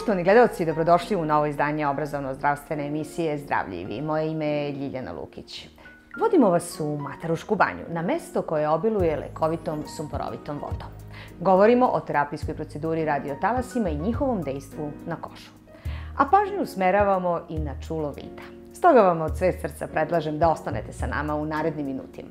Poštovani gledalci, dobrodošli u novo izdanje obrazovno-zdravstvene emisije Zdravlje i vi. Moje ime je Ljiljana Lukić. Vodimo vas u Matarušku banju, na mesto koje obiluje lekovitom sumporovitom vodom. Govorimo o terapijskoj proceduri radiotalasima i njihovom dejstvu na kožu. A pažnju usmeravamo i na čulo vida. Stoga vam od sve srca predlažem da ostanete sa nama u narednim minutima.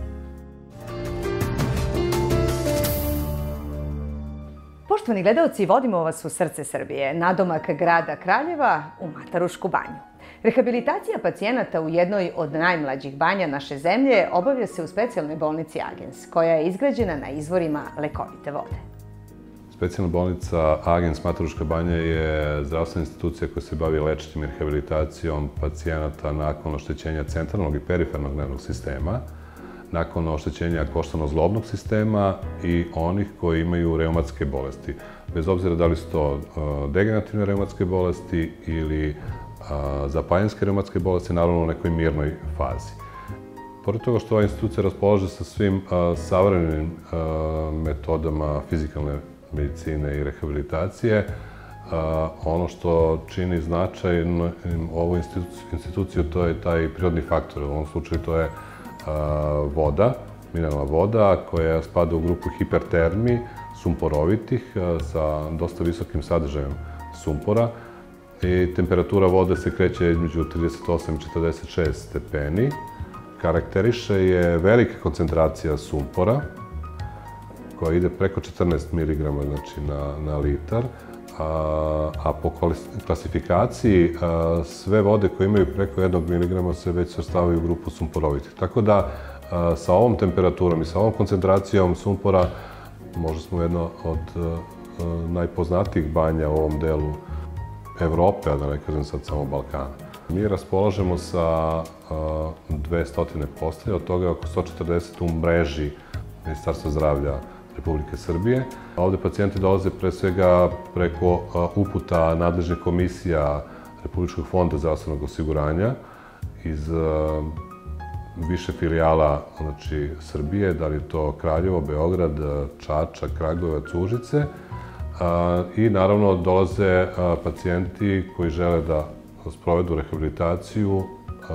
Poštovani gledalci, vodimo vas u srce Srbije, nadomak grada Kraljeva, u Matarušku banju. Rehabilitacija pacijenata u jednoj od najmlađih banja naše zemlje obavlja se u specijalnoj bolnici Agens, koja je izgrađena na izvorima lekovite vode. Specijalna bolnica Agens Mataruška banja je zdravstvena institucija koja se bavi lečenjem i rehabilitacijom pacijenata nakon oštećenja centralnog i perifernog nervnog sistema, nakon oštećenja koštano-zglobnog sistema i onih koji imaju reumatske bolesti. Bez obzira da li su to degenerativne reumatske bolesti ili zapaljenske reumatske bolesti, naravno u nekoj mirnoj fazi. Pored toga što ova institucija raspolaže sa svim savremenim metodama fizikalne medicine i rehabilitacije, ono što čini značaj ovu instituciju, to je taj prirodni faktor. U ovom slučaju to je voda, mineralna voda koja spada u grupu hipertermi, sumporovitih, sa dosta visokim sadržajem sumpora. I temperatura vode se kreće između 38 i 46 stepeni. Karakteriše je velika koncentracija sumpora, koja ide preko 14 mg na litar, a po klasifikaciji sve vode koje imaju preko 1 mg se već svrstavaju u grupu sumporovitih. Tako da sa ovom temperaturom i sa ovom koncentracijom sumpora možda smo jedno od najpoznatijih banja u ovom delu Evrope, a da ne kažem sad samo Balkana. Mi raspolažemo sa 200 postelja, od toga oko 140 u mreži Ministarstva zdravlja Republike Srbije. Ovde pacijenti dolaze pre svega preko uputa nadležnih komisija Republičkog fonda zdravstvenog osiguranja iz više filijala Srbije, da li je to Kraljevo, Beograd, Čačak, Kragujevac, Užice. I naravno dolaze pacijenti koji žele da sprovedu rehabilitaciju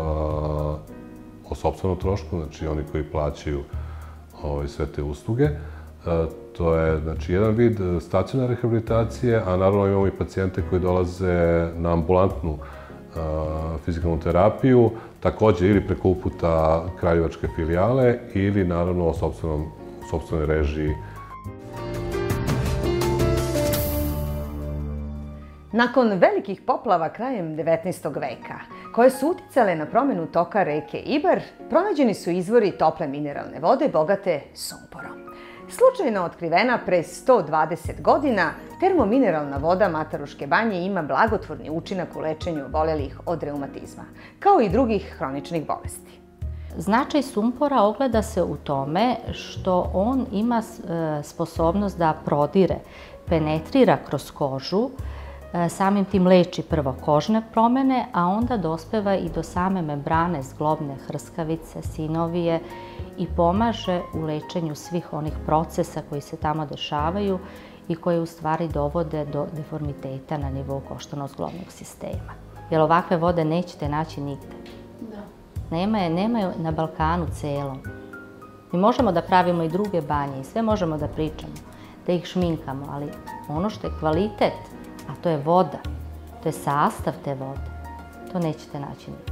o sopstvenom trošku, znači oni koji plaćaju sve te usluge. To je jedan vid stacionarne rehabilitacije, a naravno imamo i pacijente koji dolaze na ambulantnu fizikalnu terapiju, takođe ili preko uputa kraljevačke filijale ili naravno o sopstvenoj režiji. Nakon velikih poplava krajem 19. veka, koje su uticale na promenu toka reke Ibar, pronađeni su izvori tople mineralne vode bogate sumporom. Slučajno otkrivena pre 120 godina, termomineralna voda Mataruške banje ima blagotvorni učinak u lečenju obolelih od reumatizma, kao i drugih hroničnih bolesti. Značaj sumpora ogleda se u tome što on ima sposobnost da prodire, penetrira kroz kožu, samim tim leči prvo kožne promene, a onda dospeva i do same membrane zglobne hrskavice, sinovije i pomaže u lečenju svih onih procesa koji se tamo dešavaju i koji u stvari dovode do deformiteta na nivou koštano-zglobnog sistema. Jer ovakve vode nećete naći nigde. Nema je na Balkanu celom. Mi možemo da pravimo i druge banje i sve možemo da pričamo, da ih šminkamo, ali ono što je kvalitet, a to je voda, to je sastav te vode, to nećete naći nigde.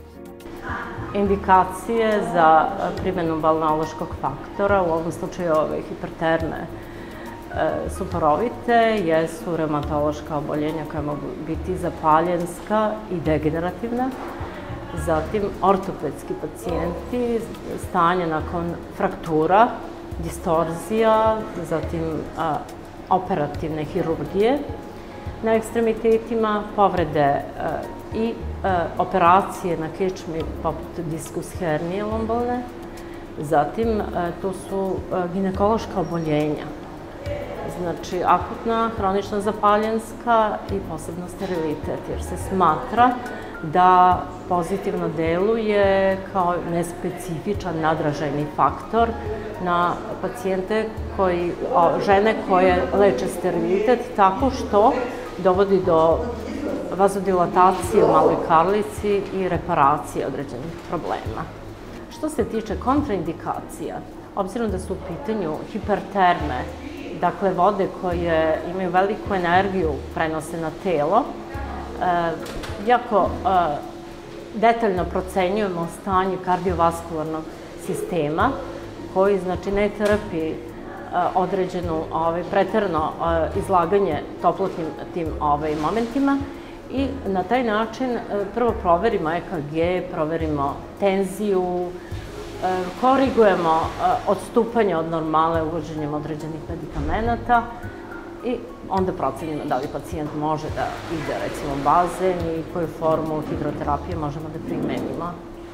Indikacije za primjenu balneološkog faktora, u ovom slučaju ove hiperterme sumporovite, jesu reumatološka oboljenja koja mogu biti zapaljenska i degenerativna, zatim ortopedski pacijenti, stanje nakon fraktura, distorzija, zatim operativne hirurgije na ekstremitetima, povrede i operacije na kičmi poput diskus hernije lombalne. Zatim, tu su ginekološka oboljenja, znači akutna, hronična zapaljenska i posebno sterilitet, jer se smatra da pozitivno deluje kao nespecifičan nadražajni faktor na pacijente žene koje leče sterilitet tako što dovodi do vazodilatacije u maloj karlici i reparacije određenih problema. Što se tiče kontraindikacija, obzirom da su u pitanju hiperterme, dakle vode koje imaju veliku energiju, prenose na telo, jako detaljno procenjujemo stanje kardiovaskularnog sistema koji, znači, ne trpi određenu preterano izlaganje toplotnim tim momentima i na taj način prvo proverimo EKG, proverimo tenziju, korigujemo odstupanje od normale uvođenjem određenih medikamenata i onda procenimo da li pacijent može da ide, recimo, bazen i koju formu hidroterapije možemo da primenimo.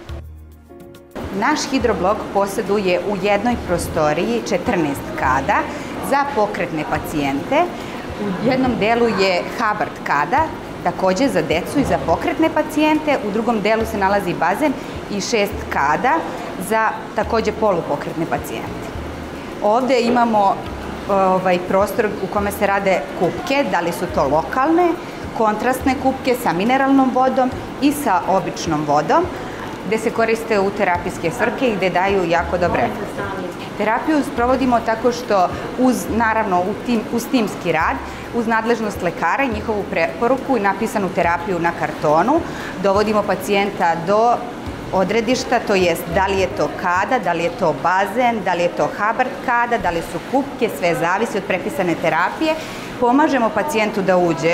Naš hidroblok posjeduje u jednoj prostoriji 14 kada za pokretne pacijente. U jednom delu je Hubbard kada, takođe za decu i za pokretne pacijente. U drugom delu se nalazi bazen i 6 kada za takođe polupokretne pacijente. Ovde imamo prostor u kome se rade kupke, da li su to lokalne, kontrastne kupke sa mineralnom vodom i sa običnom vodom, gde se koriste u terapijske svrhe i gde daju jako dobre efekte. Terapiju sprovodimo tako što naravno uz timski rad, uz nadležnost lekara i njihovu preporuku i napisanu terapiju na kartonu, dovodimo pacijenta do odredišta, to jest da li je to kada, da li je to bazen, da li je to Hubbard kada, da li su kupke, sve zavisi od prepisane terapije. Pomažemo pacijentu da uđe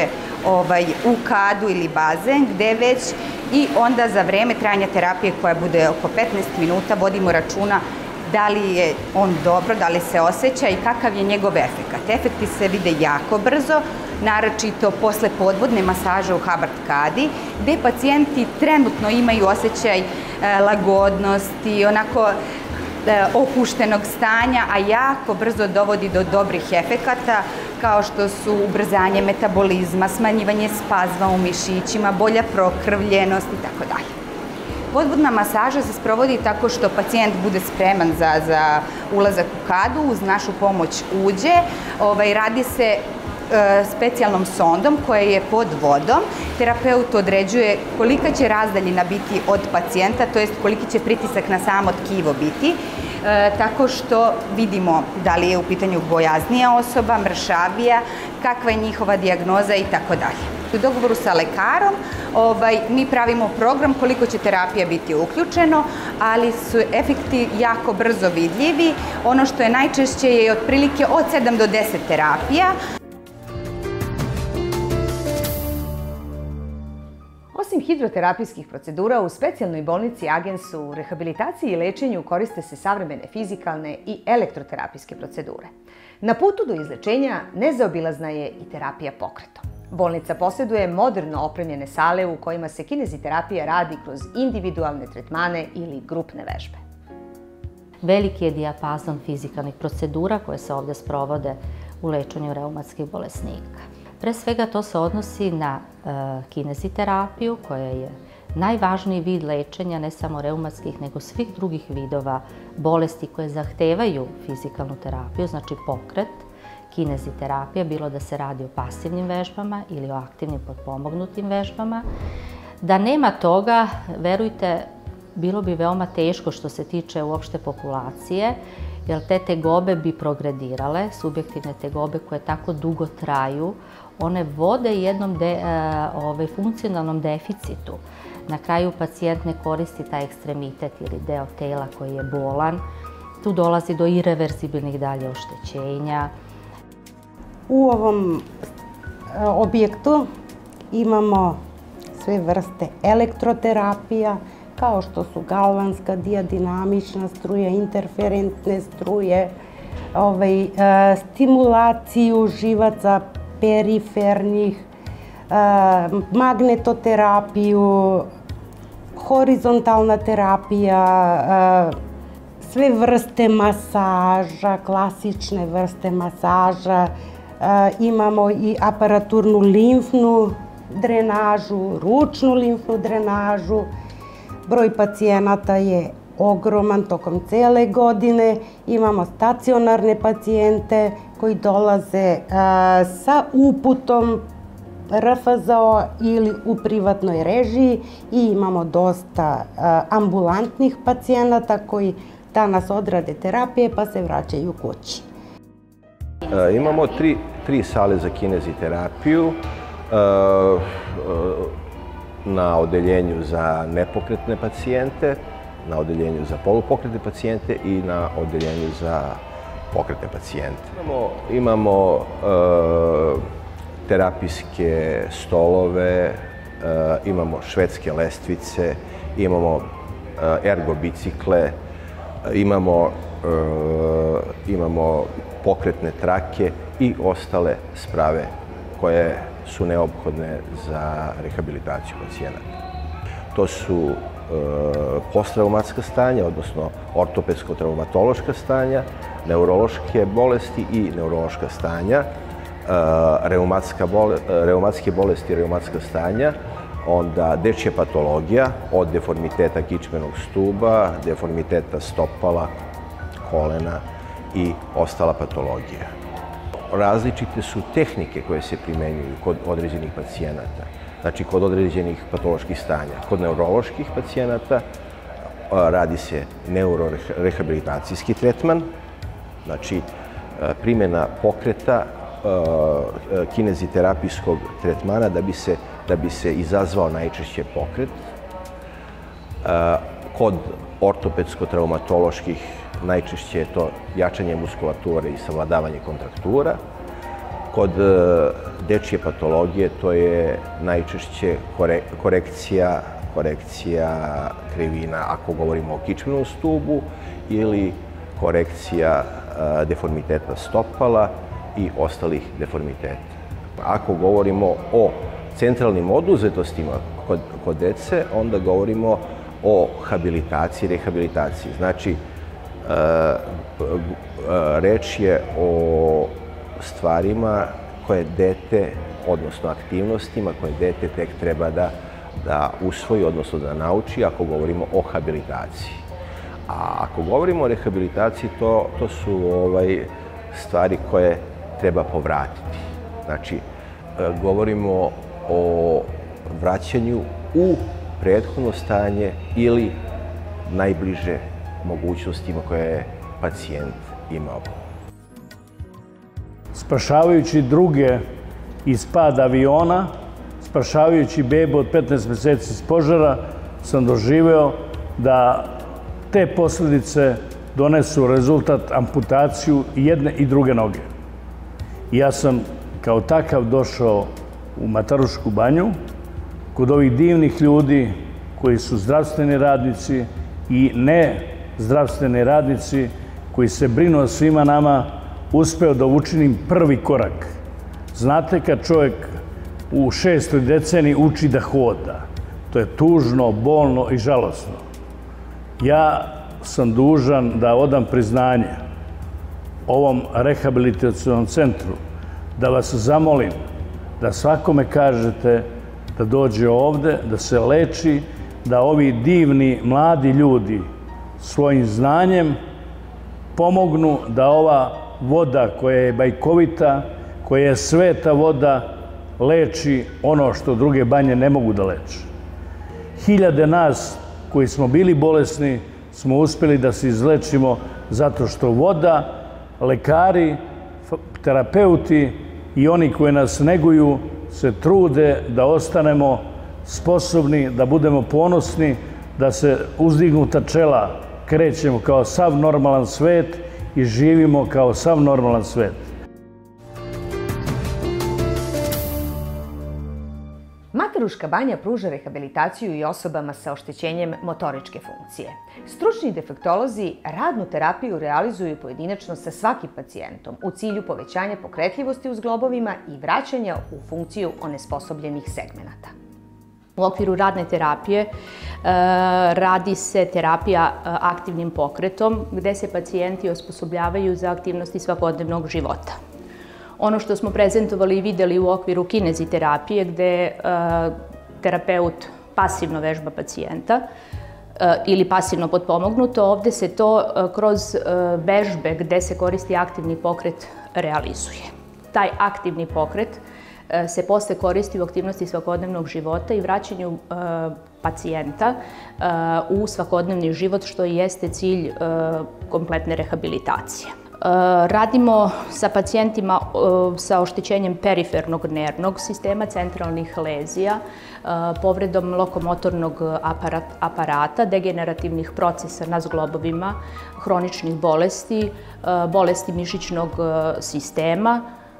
u kadu ili bazen, gde već, i onda za vreme trajanja terapije koja bude oko 15 minuta vodimo računa da li je on dobro, da li se osjeća i kakav je njegov efekat. Efekti se vide jako brzo, naročito posle podvodne masaže u Hubbard kadi, gde pacijenti trenutno imaju osjećaj lagodnosti, onako opuštenog stanja, a jako brzo dovodi do dobrih efekata, kao što su ubrzanje metabolizma, smanjivanje spazma u mišićima, bolja prokrvljenost i tako dalje. Podvodna masaža se sprovodi tako što pacijent bude spreman za ulazak u kadu, uz našu pomoć uđe, radi se specijalnom sondom koja je pod vodom. Terapeut određuje kolika će razdaljina biti od pacijenta, to jest koliki će pritisak na samo tkivo biti, tako što vidimo da li je u pitanju bojaznija osoba, mršavija, kakva je njihova dijagnoza i tako dalje. U dogovoru sa lekarom mi pravimo program koliko će terapija biti uključeno, ali su efekti jako brzo vidljivi. Ono što je najčešće je otprilike od 7 do 10 terapija. Osim hidroterapijskih procedura, u specijalnoj bolnici Agens u rehabilitaciji i lečenju koriste se savremene fizikalne i elektroterapijske procedure. Na putu do izlečenja nezaobilazna je i terapija pokretom. Bolnica posjeduje moderno opremljene sale u kojima se kineziterapija radi kroz individualne tretmane ili grupne vežbe. Veliki je dijapazon fizikalnih procedura koje se ovdje sprovode u lečenju reumatskih bolesnika. Pre svega to se odnosi na kineziterapiju koja je najvažniji vid lečenja ne samo reumatskih nego svih drugih vidova bolesti koje zahtevaju fizikalnu terapiju, znači pokret, kineziterapija, bilo da se radi o pasivnim vežbama ili o aktivnim potpomognutim vežbama. Da nema toga, verujte, bilo bi veoma teško što se tiče uopšte populacije, jer te tegobe bi progredirale, subjektivne tegobe koje tako dugo traju, one vode jednom funkcionalnom deficitu. Na kraju pacijent ne koristi taj ekstremitet ili deo tela koji je bolan. Tu dolazi do ireverzibilnih dalje oštećenja. U ovom objektu imamo sve vrste elektroterapija, kao što su galvanska, dijadinamična struja, interferentne struje, stimulaciju živaca perifernih, magnetoterapiju, horizontalna terapija, sve vrste masaža, klasične vrste masaža. Imamo i aparaturnu limfnu drenažu, ručnu limfnu drenažu. Broj pacijenata je ogroman tokom cele godine. Imamo stacionarne pacijente koji dolaze sa uputom RFZO ili u privatnoj režiji i imamo dosta ambulantnih pacijenata koji danas odrade terapije pa se vraćaju kući. Imamo tri sale za kineziterapiju na odeljenju za nepokretne pacijente, na odeljenju za polupokretne pacijente i na odeljenju za pokretne pacijente. Imamo terapijske stolove, imamo švedske lestvice, imamo ergo bicikle, imamo pokretne trake i ostale sprave koje su neophodne za rehabilitaciju pacijenata. To su posttraumatska stanja, odnosno ortopedsko-traumatološka stanja, neurološke bolesti i neurološka stanja, reumatske bolesti i reumatska stanja, onda dečja patologija od deformiteta kičmenog stuba, deformiteta stopala, kolena i ostala patologija. Različite su tehnike koje se primenjuju kod određenih pacijenata, znači kod određenih patoloških stanja. Kod neuroloških pacijenata radi se neurorehabilitacijski tretman, znači primjena pokreta kineziterapijskog tretmana da bi se izazvao najčešće pokret. Kod ortopedsko-traumatoloških najčešće je to jačanje muskulature i savladavanje kontraktura. Kod dečje patologije to je najčešće korekcija krivina ako govorimo o kičmenom stubu ili korekcija deformiteta stopala i ostalih deformiteta. Ako govorimo o centralnim oduzetostima kod dece, onda govorimo o habilitaciji i rehabilitaciji. Znači, reč je o stvarima koje dete, odnosno aktivnostima koje dete tek treba da usvoji, odnosno da nauči ako govorimo o habilitaciji. A ako govorimo o rehabilitaciji, to su stvari koje treba povratiti. Znači, govorimo o vraćanju u prethodno stanje ili najbliže mogućnostima koje je pacijent imao. Spašavajući druge iz pada aviona, spašavajući bebu od 15 meseci iz požara, sam doživeo da te posljedice donesu rezultat amputaciju jedne i druge noge. Ja sam kao takav došao u Matarušku banju kod ovih divnih ljudi koji su zdravstveni radnici i ne zdravstveni radnici koji se brinu o svima nama, uspeo da učinim prvi korak. Znate, kad čovjek u 6. deceniji uči da hoda, to je tužno, bolno i žalosno. Ja sam dužan da odam priznanje ovom rehabilitacionom centru, da vas zamolim da svakome kažete da dođe ovde, da se leči, da ovi divni mladi ljudi svojim znanjem pomognu da ova voda koja je bajkovita, koja je sveta voda, leči ono što druge banje ne mogu da leče. Hiljade nas koji smo bili bolesni smo uspjeli da se izlečimo zato što voda, lekari, terapeuti i oni koji nas neguju se trude da ostanemo sposobni, da budemo ponosni, da se uzdignuta čela krećemo kao sav normalan svet i živimo kao sav normalan svet. Mataruška banja pruža rehabilitaciju i osobama sa oštećenjem motoričke funkcije. Stručni defektolozi radnu terapiju realizuju pojedinačno sa svakim pacijentom u cilju povećanja pokretljivosti u zglobovima i vraćanja u funkciju onesposobljenih segmenata. U okviru radne terapije radi se terapija aktivnim pokretom gde se pacijenti osposobljavaju za aktivnosti svakodnevnog života. Ono što smo prezentovali i videli u okviru kineziterapije gde terapeut pasivno vežba pacijenta ili pasivno potpomognuto, ovde se to kroz vežbe gde se koristi aktivni pokret realizuje. Taj aktivni pokret se posle koristi u aktivnosti svakodnevnog života i vraćanju pacijenta u svakodnevni život, što i jeste cilj kompletne rehabilitacije. Radimo sa pacijentima sa oštećenjem perifernog nervnog sistema, centralnih lezija, povredom lokomotornog aparata, degenerativnih procesa na zglobovima, hroničnih bolesti, bolesti mišićnog sistema.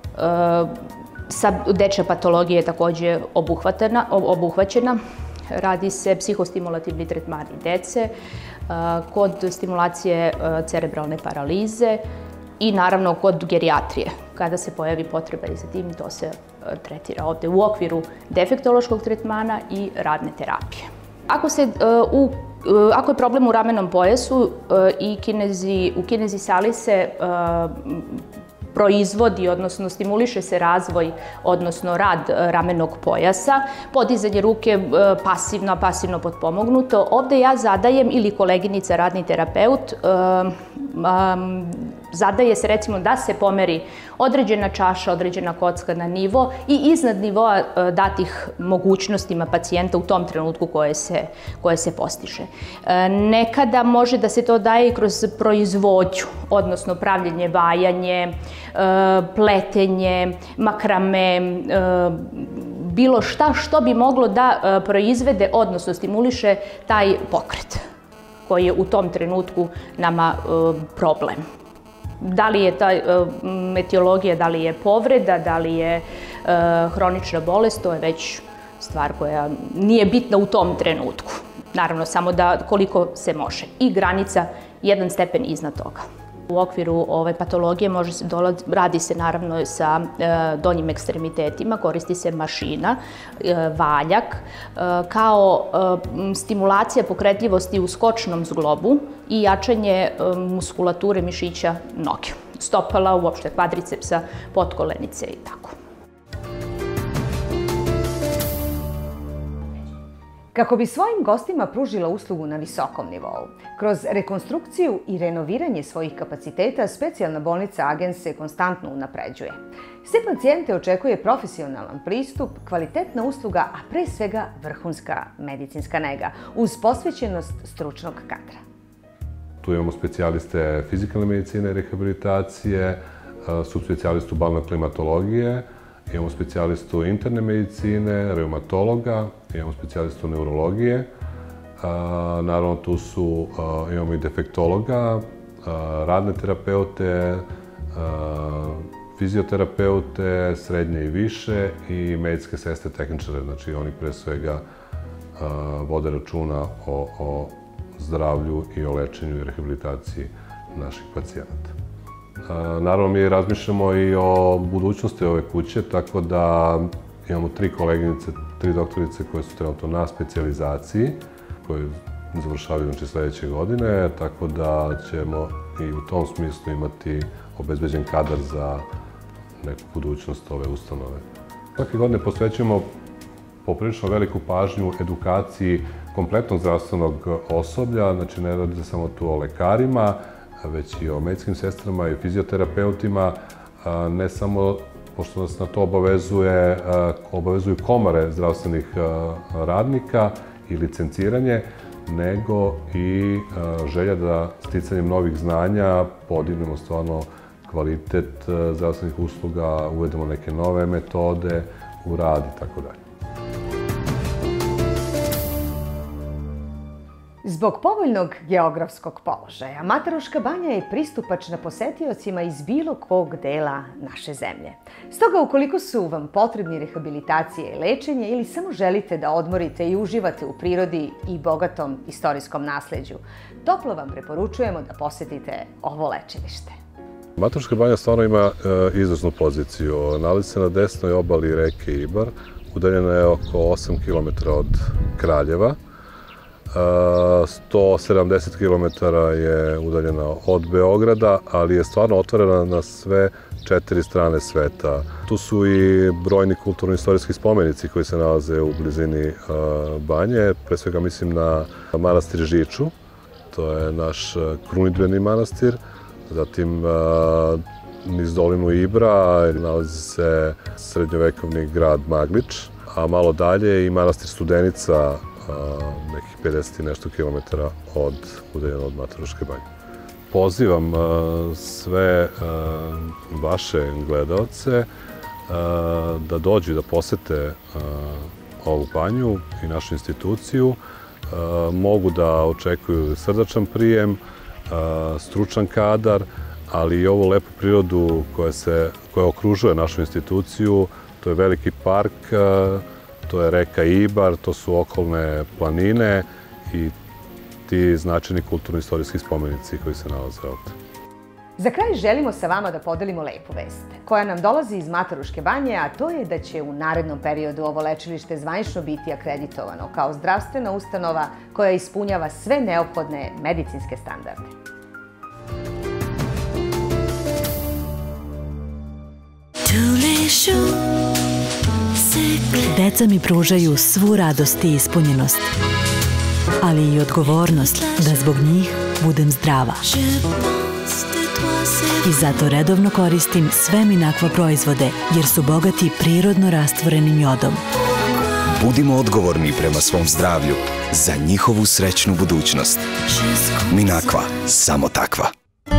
Dečja patologija je takođe obuhvaćena. Radi se psihostimulativni tretmani dece, kod stimulacije cerebralne paralize i naravno kod gerijatrije. Kada se pojavi potreba i za tim, to se tretira ovde u okviru defektološkog tretmana i radne terapije. Ako je problem u ramenom pojasu i u kinezi sali se proizvodi, odnosno stimuliše se razvoj, odnosno rad ramenog pojasa, podizanje ruke pasivno, a pasivno potpomognuto. Ovde ja zadajem, ili koleginica radni terapeut, zadaje se recimo da se pomeri određena čaša, određena kocka na nivo i iznad nivoa datih mogućnostima pacijenta u tom trenutku koje se postiže. Nekada može da se to daje i kroz proizvodnju, odnosno pravljenje, vajanje, pletenje, makrame, bilo šta što bi moglo da proizvede, odnosno stimuliše taj pokret koji je u tom trenutku nama problem. Da li je ta etiologija, da li je povreda, da li je hronična bolest, to je već stvar koja nije bitna u tom trenutku. Naravno, samo da koliko se može. I granica jedan stepen iznad toga. U okviru ove patologije radi se naravno sa donjim ekstremitetima, koristi se mašina, valjak, kao stimulacija pokretljivosti u skočnom zglobu i jačanje muskulature mišića noge, stopala, uopšte kvadricepsa, potkolenice i tako. Kako bi svojim gostima pružila uslugu na visokom nivou, kroz rekonstrukciju i renoviranje svojih kapaciteta, specijalna bolnica Agens se konstantno unapređuje. Sve pacijente očekuje profesionalan pristup, kvalitetna usluga, a pre svega vrhunska medicinska nega, uz posvećenost stručnog kadra. Tu imamo specijaliste fizikalne medicine i rehabilitacije, subspecijalistu balne klimatologije, imamo specijalistu interne medicine, reumatologa, imamo specijalistu neurologije. Naravno, tu imamo i defektologa, radne terapeute, fizioterapeute, srednje i više i medicinske sestre, tehničare. Znači, oni pre svega vode računa o zdravlju i o lečenju i rehabilitaciji naših pacijenata. Naravno, mi razmišljamo i o budućnosti ove kuće, tako da imamo 3 koleginice, 3 doktorice koje su trenutno na specijalizaciji, koje završavaju sledeće godine, tako da ćemo i u tom smislu imati obezbeđen kadar za neku budućnost ove ustanove. Svake godine posvećujemo poprilično veliku pažnju edukaciji kompletnog zdravstvenog osoblja, znači ne radi se samo tu o lekarima, već i o medicinskim sestrama i fizioterapeutima, ne samo pošto nas na to obavezuju komore zdravstvenih radnika i licenciranje, nego i želja da sticanjem novih znanja podignemo stvarno kvalitet zdravstvenih usluga, uvedemo neke nove metode u rad i tako dalje. Zbog povoljnog geografskog položaja, Mataruška banja je pristupačna posetiocima iz bilo kog dela naše zemlje. Stoga, ukoliko su vam potrebni rehabilitacije i lečenje ili samo želite da odmorite i uživate u prirodi i bogatom istorijskom nasleđu, toplo vam preporučujemo da posetite ovo lečilište. Mataruška banja stvarno ima izvrsnu poziciju. Nalazi se na desnoj obali reke Ibar, udaljena je oko 8 km od Kraljeva. 170 km je udaljena od Beograda, ali je stvarno otvorena na sve 4 strane sveta. Tu su i brojni kulturno-istorijski spomenici koji se nalaze u blizini banje. Pre svega mislim na manastir Žiču, to je naš krunidbeni manastir. Zatim niz dolinu Ibra nalazi se srednjovekovni grad Maglič, a malo dalje i manastir Studenica, nekih 50 i nešto kilometara udaljeno od Mataruške banje. Pozivam sve vaše gledaoce da dođu i da posete ovu banju i našu instituciju. Mogu da očekuju srdačan prijem, stručan kadar, ali i ovu lepu prirodu koja okružuje našu instituciju. To je veliki park, to je reka Ibar, to su okolne planine i ti značajni kulturno-istorijski spomenici koji se nalaze ovde. Za kraj želimo sa vama da podelimo lepu vest, koja nam dolazi iz Mataruške banje, a to je da će u narednom periodu ovo lečilište zvanično biti akreditovano kao zdravstvena ustanova koja ispunjava sve neophodne medicinske standarde. Deca mi pružaju svu radost i ispunjenost, ali i odgovornost da zbog njih budem zdrava. I zato redovno koristim sve Minaqva proizvode, jer su bogati prirodno rastvorenim jodom. Budimo odgovorni prema svom zdravlju za njihovu srećnu budućnost. Minaqva, samo takva.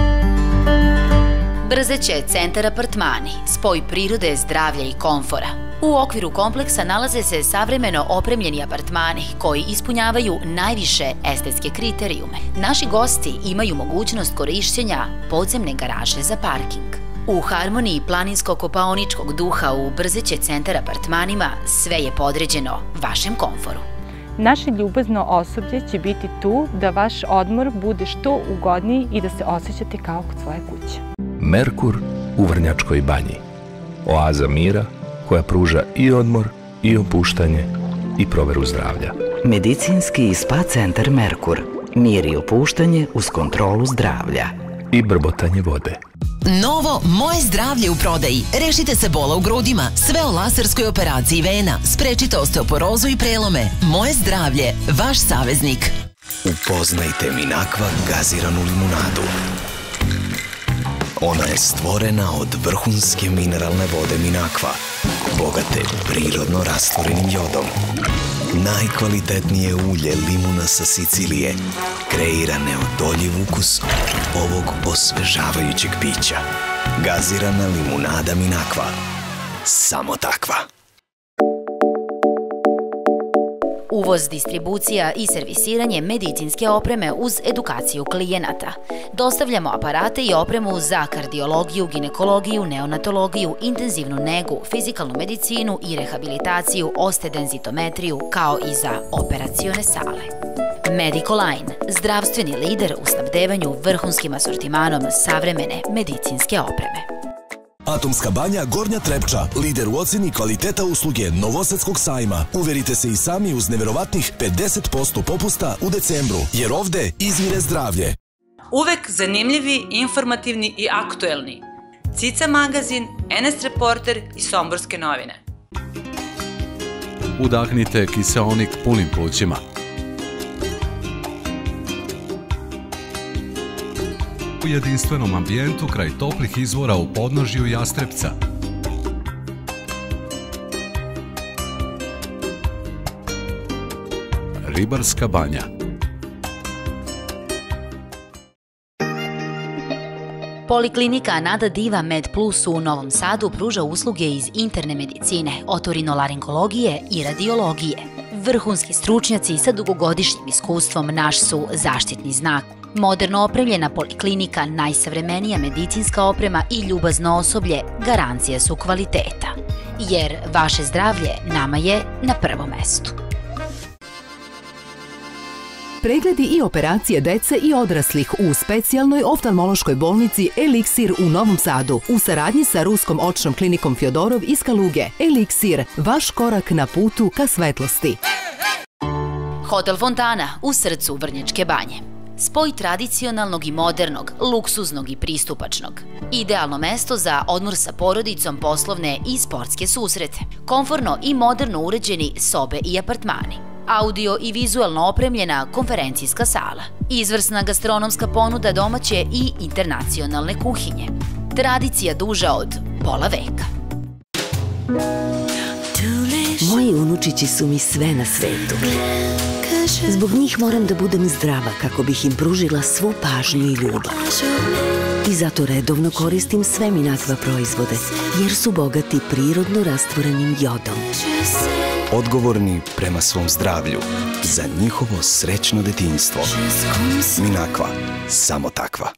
Brzeće centar apartmani, spoj prirode, zdravlja i komfora. U okviru kompleksa nalaze se savremeno opremljeni apartmani koji ispunjavaju najviše estetske kriterijume. Naši gosti imaju mogućnost korišćenja podzemne garaže za parking. U harmoniji planinsko-kopaoničkog duha u Brzeće centar apartmanima sve je podređeno vašem komforu. Naše ljubazno osoblje će biti tu da vaš odmor bude što ugodniji i da se osjećate kao kod svoje kuće. Merkur u Vrnjačkoj banji. Oaza mira koja pruža i odmor, i opuštanje, i proveru zdravlja. Medicinski i spa centar Merkur. Mir i opuštanje uz kontrolu zdravlja. I brbotanje vode. Novo Moje zdravlje u prodaji. Rešite se bola u grudima, sve o laserskoj operaciji vena, sprečite osteoporozu i prelome. Moje zdravlje, vaš saveznik. Upoznajte Minaqva gaziranu limunadu. Ona je stvorena od vrhunske mineralne vode Minaqva, bogate prirodno rastvorenim jodom. Najkvalitetnije ulje limuna sa Sicilije kreira neodoljiv ukus ovog osvežavajućeg pića. Gazirana limunada Minaqva. Samo takva. Uvoz, distribucija i servisiranje medicinske opreme uz edukaciju klijenata. Dostavljamo aparate i opremu za kardiologiju, ginekologiju, neonatologiju, intenzivnu negu, fizikalnu medicinu i rehabilitaciju, ostedenzitometriju, kao i za operacione sale. Medicoline, zdravstveni lider u snabdevanju vrhunskim asortimanom savremene medicinske opreme. Atomska banja Gornja Trepča, lider u oceni kvaliteta usluge Novosadskog sajma. Uverite se i sami uz neverovatnih 50% popusta u decembru, jer ovde izvire zdravlje. Uvek zanimljivi, informativni i aktuelni. Cica magazin, NS Reporter i Somborske novine. Udahnite kiseonik punim plućima. U jedinstvenom ambijentu kraj toplih izvora u podnožju Jastrepca. Ribarska banja. Poliklinika Nada Diva Med Plus u Novom Sadu pruža usluge iz interne medicine, otorinolaringologije i radiologije. Vrhunski stručnjaci sa dugogodišnjim iskustvom naš su zaštitni znak. Moderno opremljena poliklinika, najsavremenija medicinska oprema i ljubazno osoblje garancija su kvaliteta. Jer vaše zdravlje nama je na prvom mestu. Pregledi i operacije dece i odraslih u specijalnoj oftalmološkoj bolnici Eliksir u Novom Sadu u saradnji sa Ruskom očnom klinikom Fjodorov iz Kaluge. Eliksir, vaš korak na putu ka svetlosti. Hotel Fontana u srcu Vrnjačke banje. Spoj tradicionalnog i modernog, luksuznog i pristupačnog. Idealno mesto za odmor sa porodicom, poslovne i sportske susrete. Komforno i moderno uređeni sobe i apartmani. Audio i vizualno opremljena konferencijska sala. Izvrsna gastronomska ponuda domaće i internacionalne kuhinje. Tradicija duža od pola veka. Moji unučići su mi sve na svetu. Zbog njih moram da budem zdrava kako bih im pružila svu pažnju i ljubav. I zato redovno koristim sve Minakva proizvode, jer su bogati prirodno rastvorenim jodom. Odgovorni prema svom zdravlju, za njihovo srećno detinjstvo. Minakva, samo takva.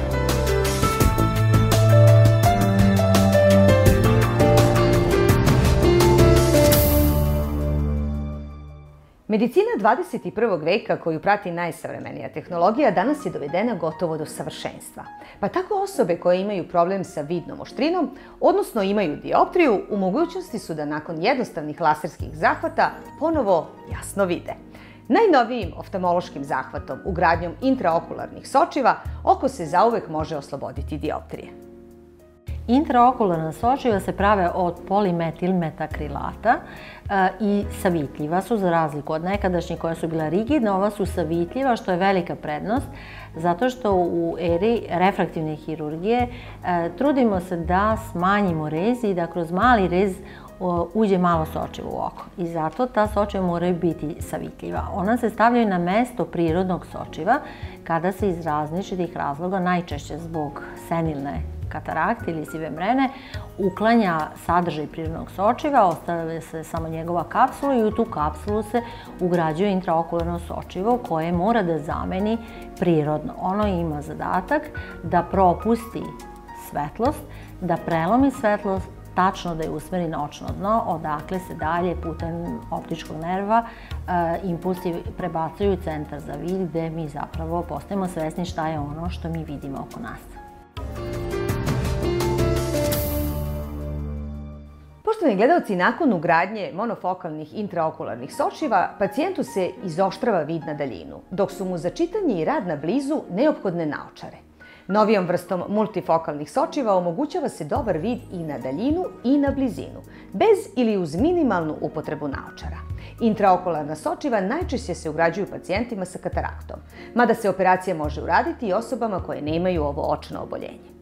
Medicina 21. veka koju prati najsavremenija tehnologija danas je dovedena gotovo do savršenstva. Pa tako osobe koje imaju problem sa vidnom oštrinom, odnosno imaju dioptriju, u mogućnosti su da nakon jednostavnih laserskih zahvata ponovo jasno vide. Najnovijim oftalmološkim zahvatom, ugradnjom intraokularnih sočiva, oko se zauvek može osloboditi dioptrije. Intraokularna sočiva se prave od polimetilmetakrilata i savitljiva su, za razliku od nekadašnjih koja su bila rigidna, ova su savitljiva, što je velika prednost, zato što u eri refraktivne hirurgije trudimo se da smanjimo rez i da kroz mali rez uđe malo sočiva u oko. I zato ta sočiva moraju biti savitljiva. Ona se stavljaju na mesto prirodnog sočiva kada se iz različitih razloga, najčešće zbog senilne katarakte ili sive mrene, uklanja sadržaj prirodnog sočiva, ostavlja se samo njegova kapsula i u tu kapsulu se ugrađuje intraokularno sočivo koje mora da zameni prirodno. Ono ima zadatak da propusti svetlost, da prelomi svetlost, tačno da je usmeri na očno dno, odakle se dalje putem optičkog nerva impulsi prebacuju u centar za vid, gde mi zapravo postajemo svesni šta je ono što mi vidimo oko nas. Poštovani gledalci, nakon ugradnje monofokalnih intraokularnih sočiva, pacijentu se izoštrava vid na daljinu, dok su mu za čitanje i rad na blizu neophodne naočare. Novijom vrstom multifokalnih sočiva omogućava se dobar vid i na daljinu i na blizinu, bez ili uz minimalnu upotrebu naočara. Intraokularna sočiva najčešće se ugrađuju pacijentima sa kataraktom, mada se operacija može uraditi i osobama koje nemaju ovo očno oboljenje.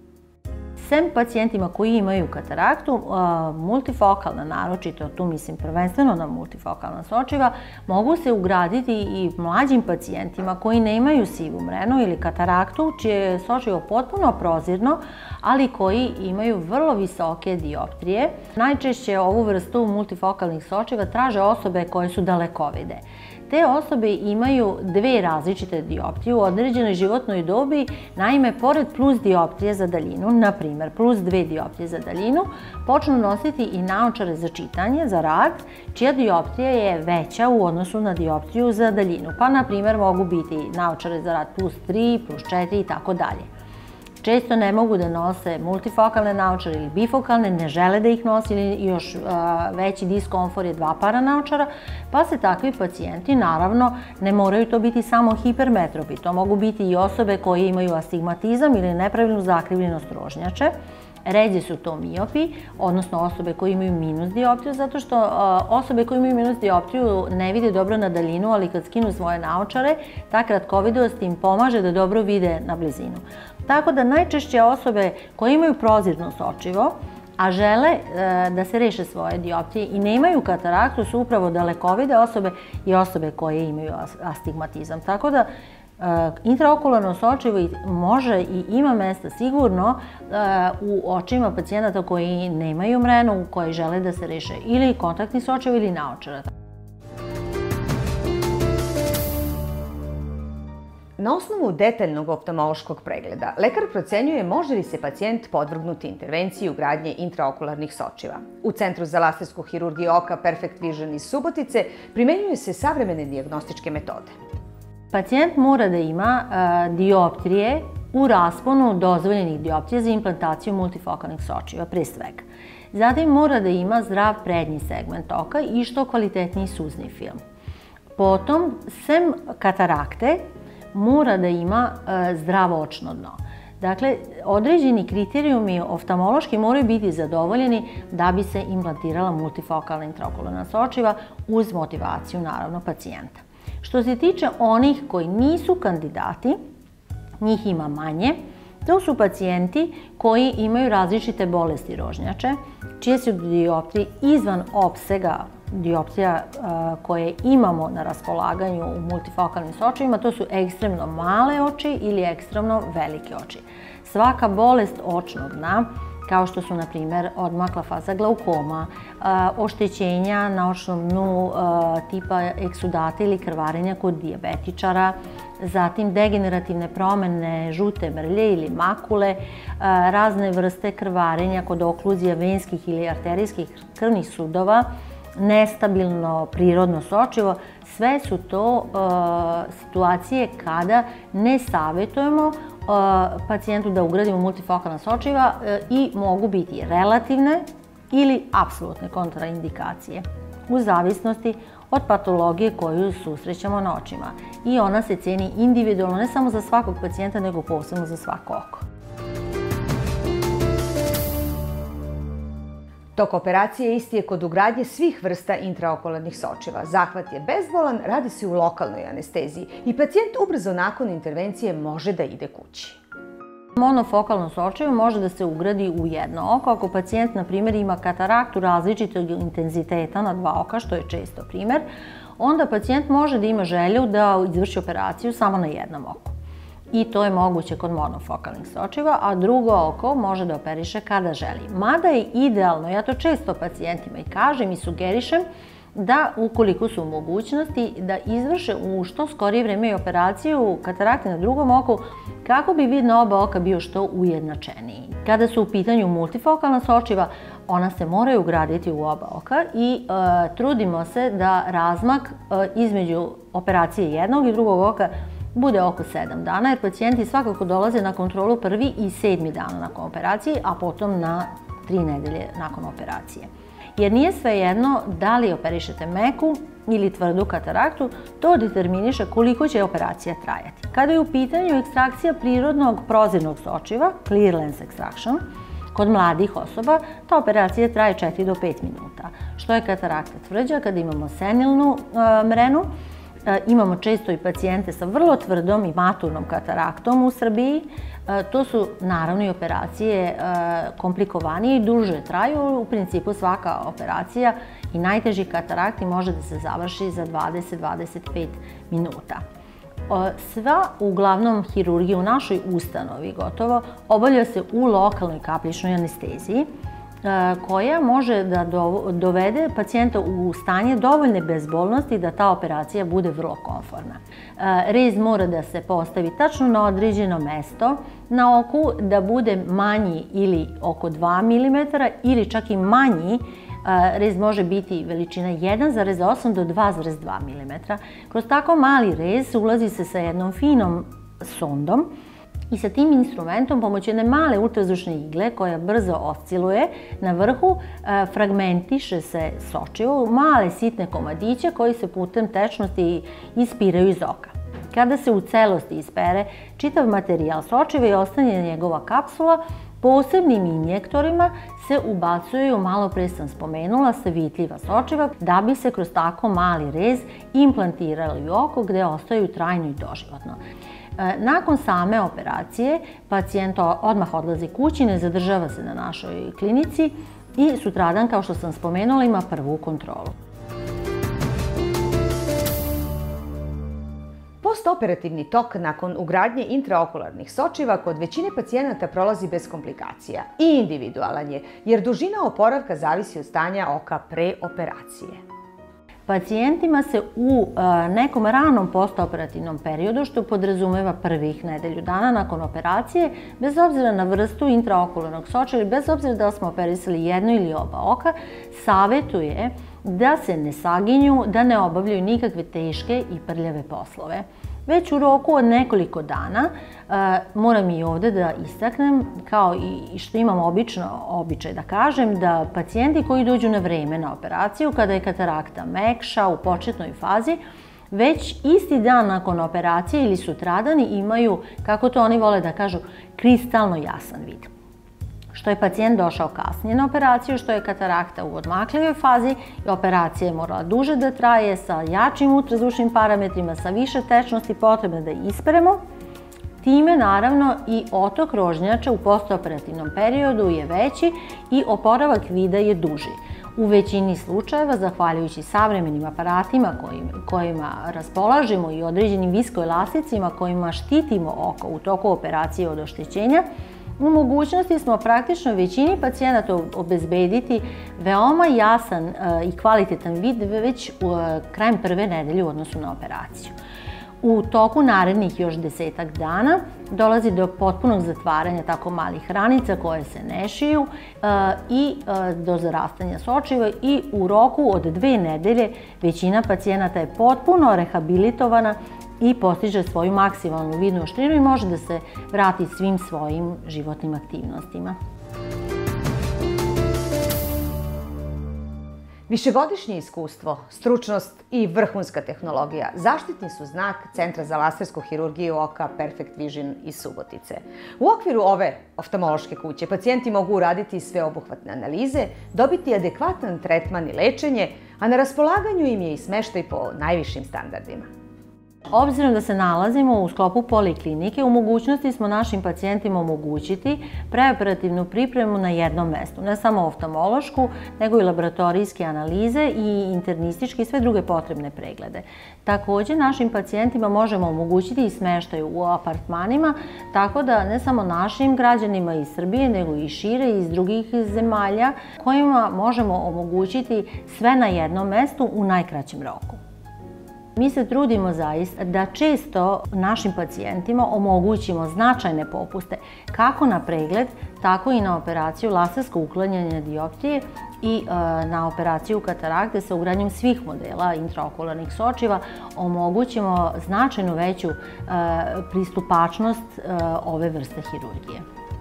Sem pacijentima koji imaju kataraktu, multifokalna, naročito, tu mislim prvenstveno na multifokalna sočiva, mogu se ugraditi i mlađim pacijentima koji nemaju sivu mrenu ili kataraktu, čije je sočivo potpuno prozirno, ali koji imaju vrlo visoke dioptrije. Najčešće ovu vrstu multifokalnih sočiva traže osobe koje su dalekovide. Te osobe imaju dve različite dioptrije u određenoj životnoj dobi, naime, pored plus dioptrije za daljinu, na primer plus 2 dioptrije za daljinu, počnu nositi i naočare za čitanje, za rad, čija dioptrija je veća u odnosu na dioptriju za daljinu. Pa, na primer, mogu biti naočare za rad plus 3, plus 4 i tako dalje. Često ne mogu da nose multifokalne naočare ili bifokalne, ne žele da ih nosi ili još veći diskomfor je 2 para naočara, pa se takvi pacijenti, naravno, ne moraju to biti samo hipermetropi, to mogu biti i osobe koje imaju astigmatizam ili nepravilnu zakrivljenost rožnjače. Ređe su to miopi, odnosno osobe koje imaju minus dioptriju, zato što osobe koje imaju minus dioptriju ne vide dobro na daljinu, ali kad skinu svoje naočare, ta kratkovidost im pomaže da dobro vide na blizinu. Tako da najčešće osobe koje imaju prozirno sočivo, a žele da se reše svoje dioptrije i nemaju kataraktu, su upravo dalekovide osobe i osobe koje imaju astigmatizam. Tako da intraokularno sočivo može i ima mesta sigurno u očima pacijenata koji nemaju mrenu, koji žele da se reše ili kontaktni sočivo ili naočara. Na osnovu detaljnog oftalmološkog pregleda, lekar procenjuje može li se pacijent podvrgnuti intervenciji ugradnje intraokularnih sočiva. U Centru za lasersku hirurgiju oka Perfect Vision iz Subotice primenjuju se savremene dijagnostičke metode. Pacijent mora da ima dioptrije u rasponu dozvoljenih dioptrija za implantaciju multifokalnih sočiva, pre svega. Zatim mora da ima zdrav prednji segment oka i što kvalitetniji suzni film. Potom, sem katarakte, mora da ima zdravo očno dno. Dakle, određeni kriterijumi oftalmološki moraju biti zadovoljeni da bi se implantirala multifokalna intraokularna sočiva uz motivaciju, naravno, pacijenta. Što se tiče onih koji nisu kandidati, njih ima manje, To su pacijenti koji imaju različite bolesti rožnjače, čije su dioptrije izvan opsega dioptrija koje imamo na raspolaganju u multifokalnim sočivima. To su ekstremno male oči ili ekstremno velike oči. Svaka bolest očnog dna, kao što su, na primjer, odmakla faza glaukoma, oštećenja na očnom dnu tipa eksudata ili krvarenja kod dijabetičara, zatim degenerativne promene žute mrlje ili makule, razne vrste krvarenja kod okluzija venskih ili arterijskih krvnih sudova, nestabilno prirodno sočivo, sve su to situacije kada ne savjetujemo pacijentu da ugradimo multifokalna sočiva i mogu biti relativne ili apsolutne kontraindikacije u zavisnosti od patologije koju susrećemo na očima. I ona se ceni individualno, ne samo za svakog pacijenta, nego posebno za svako oko. Tok operacije isti je kod ugradnje svih vrsta intraokularnih sočiva. Zahvat je bezbolan, radi se u lokalnoj anesteziji i pacijent ubrzo nakon intervencije može da ide kući. Monofokalno sočivo može da se ugradi u jedno oko. Ako pacijent, na primjer, ima kataraktu različitog intenziteta na dva oka, što je često primjer, onda pacijent može da ima želju da izvrši operaciju samo na jednom oku. I to je moguće kod monofokalnih sočiva, a drugo oko može da operiše kada želi. Mada je idealno, ja to često pacijentima i kažem i sugerišem, da ukoliko su u mogućnosti da izvrše u što skorije vreme operaciju katarakte na drugom oku, kako bi vid na oba oka bio što ujednačeniji. Kada su u pitanju multifokalna sočiva, ona se moraju ugraditi u oba oka i trudimo se da razmak između operacije jednog i drugog oka bude oko 7 dana, jer pacijenti svakako dolaze na kontrolu 1. i 7. dana nakon operacije, a potom na 3 nedelje nakon operacije. Jer nije svejedno da li operišete meku ili tvrdu kataraktu, to determiniše koliko će operacija trajati. Kada je u pitanju ekstrakcija prirodnog prozirnog sočiva, clear lens extraction, kod mladih osoba, ta operacija traje 4 do 5 minuta. Što je katarakta tvrđa, kada imamo senilnu mrenu, imamo često i pacijente sa vrlo tvrdom i maturnom kataraktom u Srbiji. To su naravno i operacije komplikovanije i duže traju. U principu svaka operacija i najteži katarakti može da se završi za 20-25 minuta. Sva uglavnom hirurgija u našoj ustanovi gotovo obavlja se u lokalnoj kapljičnoj anesteziji, koja može da dovede pacijenta u stanje dovoljne bezbolnosti da ta operacija bude vrlo komforna. Rez mora da se postavi tačno na određeno mesto na oku, da bude manji ili oko 2 mm ili čak i manji. Rez može biti veličina 1,8 do 2,2 mm. Kroz tako mali rez ulazi se sa jednom finom sondom i sa tim instrumentom, pomoću jedne male ultrazvučne igle koja brzo osciluje, na vrhu fragmentiše se sočivo u male sitne komadiće koji se putem tečnosti ispiraju iz oka. Kada se u celosti ispere čitav materijal sočiva i ostane njegova kapsula, posebnim injektorima se ubacuju, malo pre sam spomenula, savitljiva sočiva da bi se kroz tako mali rez implantirali u oko gde ostaju trajno i doživotno. Nakon same operacije pacijent odmah odlazi kući, ne zadržava se na našoj klinici i sutradan, kao što sam spomenula, ima prvu kontrolu. Postoperativni tok nakon ugradnje intraokularnih sočiva kod većine pacijenata prolazi bez komplikacija i individualan je, jer dužina oporavka zavisi od stanja oka pre operacije. Pacijentima se u nekom ranom postoperativnom periodu, što podrazumeva prvih nedelju dana nakon operacije, bez obzira na vrstu intraokularnog sočiva ili bez obzira da smo operisali jedno ili oba oka, savjetuje da se ne saginju, da ne obavljaju nikakve teške i prljave poslove. Već u roku od nekoliko dana, moram i ovde da istaknem, kao i što imam običaj da kažem, da pacijenti koji dođu na vreme na operaciju, kada je katarakta mekša u početnoj fazi, već isti dan nakon operacije ili sutradani imaju, kako to oni vole da kažu, kristalno jasan vid. Što je pacijent došao kasnije na operaciju, što je katarakta u odmakljivoj fazi i operacija je morala duže da traje sa jačim ultrazvučnim parametrima, sa više tečnosti potrebne da isperemo, Time, naravno, i otok rožnjača u postoperativnom periodu je veći i oporavak vida je duži. U većini slučajeva, zahvaljujući savremenim aparatima kojima raspolažemo i određenim viskoelasticima kojima štitimo oko u toku operacije od oštećenja, u mogućnosti smo praktično većini pacijenata obezbediti veoma jasan i kvalitetan vid već krajem prve nedelje u odnosu na operaciju. U toku narednih još 10-ak dana dolazi do potpunog zatvaranja tako malih ranica koje se ne šiju i do zarastanja sočiva i u roku od 2 nedelje većina pacijenata je potpuno rehabilitovana i postiže svoju maksimalnu vidnu oštrinu i može da se vrati svim svojim životnim aktivnostima. Višegodišnje iskustvo, stručnost i vrhunska tehnologija zaštitni su znak Centra za lasersku hirurgiju oka Perfect Vision iz Subotice. U okviru ove oftalmološke kuće pacijenti mogu uraditi sveobuhvatne analize, dobiti adekvatan tretman i lečenje, a na raspolaganju im je i smeštaj po najvišim standardima. Obzirom da se nalazimo u sklopu poliklinike, u mogućnosti smo našim pacijentima omogućiti preoperativnu pripremu na jednom mestu. Ne samo oftalmološku, nego i laboratorijske analize i internističke i sve druge potrebne preglede. Također, našim pacijentima možemo omogućiti i smeštaj u apartmanima, tako da ne samo našim građanima iz Srbije, nego i šire iz drugih zemalja, kojima možemo omogućiti sve na jednom mestu u najkraćem roku. Mi se trudimo zaista da često našim pacijentima omogućimo značajne popuste kako na pregled, tako i na operaciju laserskog uklanjanja dioptrije i na operaciju katarakte sa ugradnjom svih modela intraokularnih sočiva omogućimo značajno veću pristupačnost ove vrste hirurgije.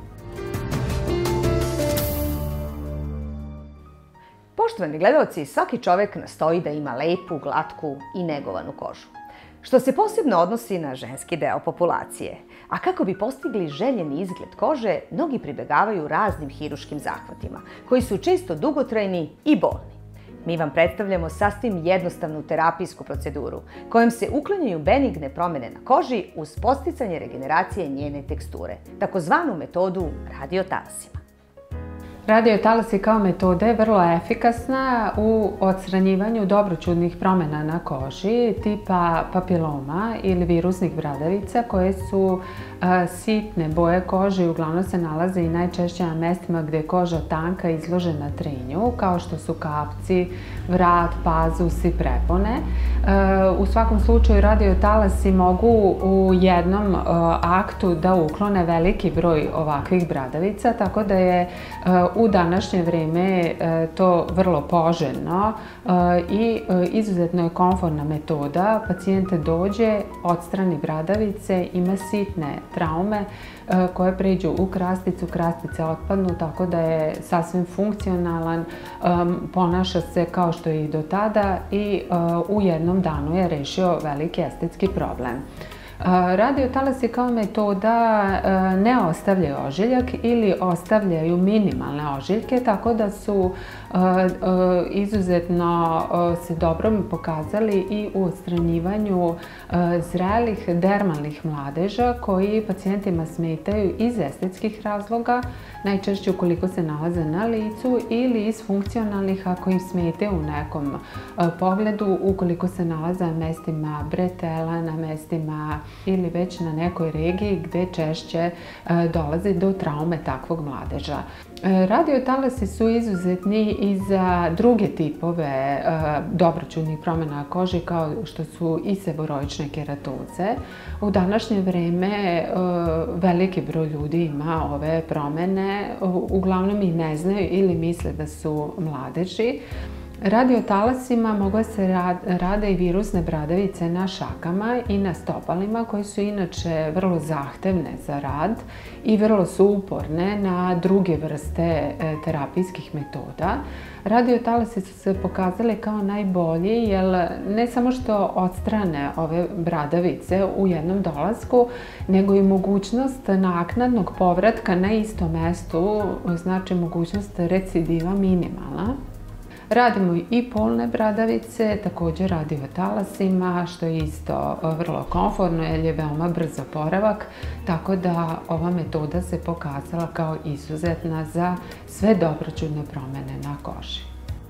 Poštovani gledalci, svaki čovek nastoji da ima lepu, glatku i negovanu kožu, što se posebno odnosi na ženski deo populacije. A kako bi postigli željeni izgled kože, mnogi pribegavaju raznim hiruškim zahvatima, koji su često dugotrajni i bolni. Mi vam predstavljamo sasvim jednostavnu terapijsku proceduru, kojom se uklanjaju benigne promene na koži uz podsticanje regeneracije njene teksture, takozvanu metodu radiotalasima. Radiotalasi kao metoda je vrlo efikasna u odstranjivanju dobroćudnih promjena na koži tipa papiloma ili virusnih bradavica koje su sitne boje kože i uglavnom se nalaze i najčešće na mestima gdje je koža tanka i izložena trenju, kao što su kapci, vrat, pazus i prepone. U svakom slučaju radiotalasi mogu u jednom aktu da uklone veliki broj ovakvih bradavica, tako da je u današnje vrijeme to vrlo poželjno i izuzetno je komfortna metoda. Pacijente dođe, odstrani bradavice, ima sitne traume koje pređu u krasticu, krastice otpadnu, tako da je sasvim funkcionalan, ponaša se kao što je i do tada i u jednom danu je rešio veliki estetski problem. Radiotalasi kao metoda ne ostavljaju ožiljak ili ostavljaju minimalne ožiljke, tako da su izuzetno se dobro pokazali i u odstranjivanju zrelih dermalnih mladeža koji pacijentima smetaju iz estetskih razloga, najčešće ukoliko se nalaze na licu ili iz funkcionalnih ako im smetaju u nekom pogledu, ukoliko se nalaze na mestima bretela, na mestima ili već na nekoj regiji gdje češće dolazi do traume takvog mladeža. Radiotalasi su izuzetni i za druge tipove dobroćudnih promjena na koži kao što su i seboroične keratoze. U današnje vrijeme veliki broj ljudi ima ove promjene, uglavnom i ne znaju ili misle da su mladeži. Radiotalasima mogu se rade i virusne bradavice na šakama i na stopalima koje su inače vrlo zahtevne za rad i vrlo su uporne na druge vrste terapijskih metoda. Radiotalasi su se pokazali kao najbolji jer ne samo što odstrane ove bradavice u jednom dolasku, nego i mogućnost naknadnog povratka na istom mestu, znači mogućnost recidiva minimalna. Radimo i polne bradavice, također radiotalasima, što je isto vrlo komfortno jer je veoma brz oporavak, tako da ova metoda se pokazala kao izuzetna za sve dobroćudne promene na koži.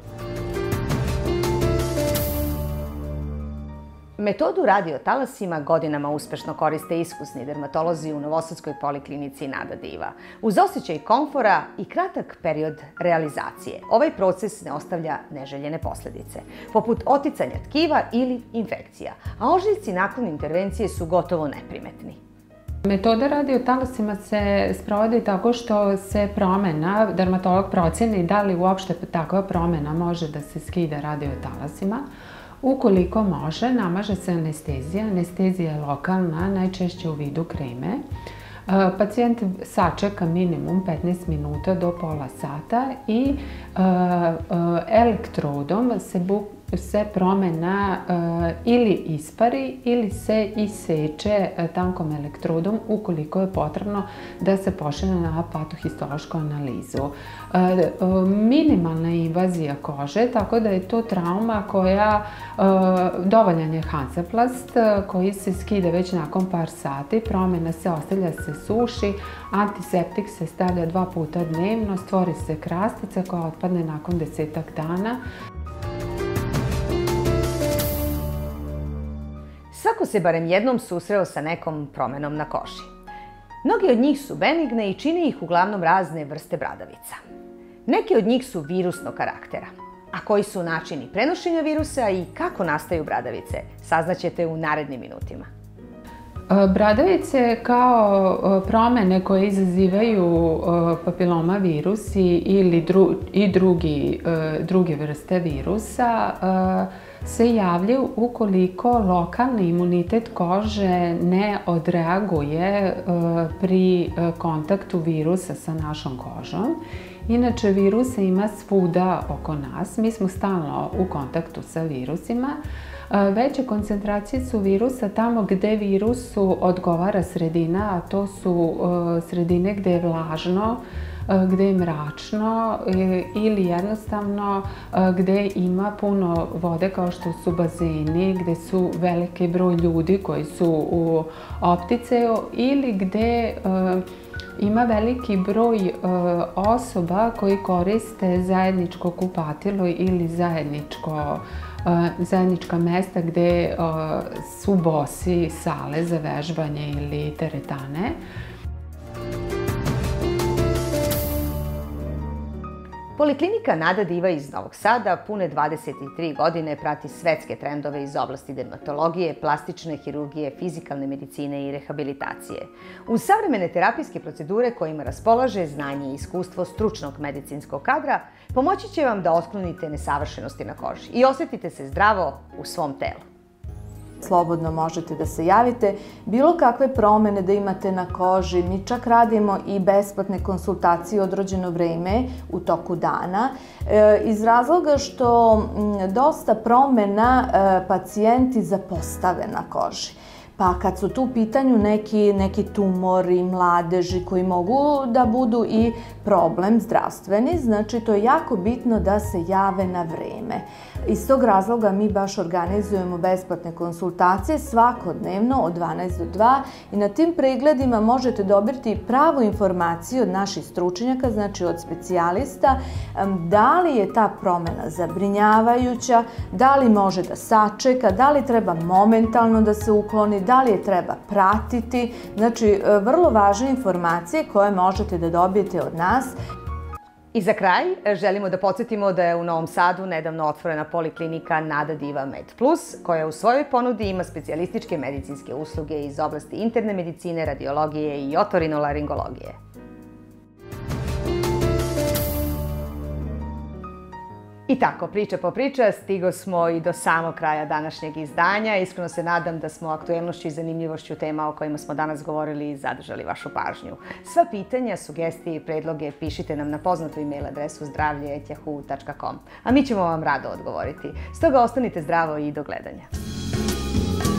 Metodu radiotalasima godinama uspešno koriste iskusni dermatolozi u Novosadskoj poliklinici Nada Diva. Uz osjećaj komfora i kratak period realizacije, ovaj proces ne ostavlja neželjene posledice, poput oticanja tkiva ili infekcija, a ožiljci nakon intervencije su gotovo neprimetni. Metoda radiotalasima se sprovodi tako što se promena, dermatolog proceni da li uopšte takva promena može da se skida radiotalasima. Ukoliko može, namaže se anestezija. Anestezija je lokalna, najčešće u vidu kreme. Pacijent sačeka minimum 15 minuta do pola sata i elektrodom se promena ili ispari ili se iseče tankom elektrodom ukoliko je potrebno da se pošalje na patohistološku analizu. Minimalna je invazija kože, tako da je to trauma koja, dovoljan je Hansaplast koji se skida već nakon par sati, promena se ostavlja se suši, antiseptik se stavlja 2 puta dnevno, stvori se krastica koja otpadne nakon 10 dana. Svako se barem jednom susreo sa nekom promenom na koži. Mnogi od njih su benigne i čine ih uglavnom razne vrste bradavica. Neki od njih su virusnog karaktera. A koji su načini prenošenja virusa i kako nastaju bradavice, saznaćete u narednim minutima. Bradavice kao promene koje izazivaju papiloma virusi ili druge vrste virusa se javljaju ukoliko lokalni imunitet kože ne odreaguje pri kontaktu virusa sa našom kožom. Inače, virusa ima svuda oko nas. Mi smo stalno u kontaktu sa virusima. Veće koncentracije su virusa tamo gde virusu odgovara sredina, a to su sredine gde je vlažno, gde je mračno ili jednostavno gde ima puno vode kao što su bazeni, gde su veliki broj ljudi koji su u opticaju ili gde ima veliki broj osoba koji koriste zajedničko kupatilo ili zajednička mesta gde su bosi sale za vežbanje ili teretane. Poliklinika Nada Diva iz Novog Sada pune 23 godine prati svetske trendove iz oblasti dermatologije, plastične hirurgije, fizikalne medicine i rehabilitacije. Uz savremene terapijske procedure kojima raspolaže znanje i iskustvo stručnog medicinskog kadra, pomoći će vam da otklonite nesavršenosti na koži i osjetite se zdravo u svom telu. Slobodno možete da se javite, bilo kakve promene da imate na koži. Mi čak radimo i besplatne konsultacije u određeno vreme u toku dana, iz razloga što dosta promena pacijenti zapostave na koži. Pa kad su tu u pitanju neki tumori, mladeži koji mogu da budu i problem zdravstveni, znači to je jako bitno da se jave na vreme. Iz tog razloga mi baš organizujemo besplatne konsultacije svakodnevno od 12 do 2 i na tim pregledima možete dobiti pravu informaciju od naših stručnjaka, znači od specijalista, da li je ta promena zabrinjavajuća, da li može da sačeka, da li treba momentalno da se ukloni, da li je treba pratiti. Znači, vrlo važne informacije koje možete da dobijete od nas. I za kraj, želimo da podsjetimo da je u Novom Sadu nedavno otvorena poliklinika Nada Diva Med Plus, koja u svojoj ponudi ima specijalističke medicinske usluge iz oblasti interne medicine, radiologije i otorinolaringologije. I tako, priča po priča, stigo smo i do samog kraja današnjeg izdanja. Iskreno se nadam da smo aktuelnošću i zanimljivošću tema o kojima smo danas govorili zadržali vašu pažnju. Sva pitanja, sugestije i predloge pišite nam na poznatu e-mail adresu zdravlje@yahoo.com, a mi ćemo vam rado odgovoriti. Stoga ostanite zdravo i do gledanja.